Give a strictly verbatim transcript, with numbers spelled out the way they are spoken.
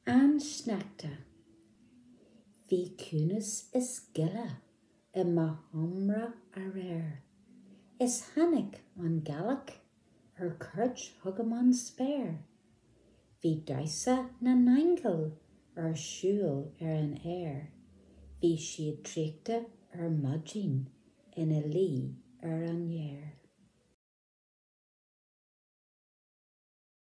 An Sneachta. Bhí cúnas is gile I ma homra aréir. Is hannig an Gach ar chuid thugam an spéir. Bhí daisa na naingil ar siúil ar an air. Bhí siad tríachta ar mudjin ina lí ar an Nuair.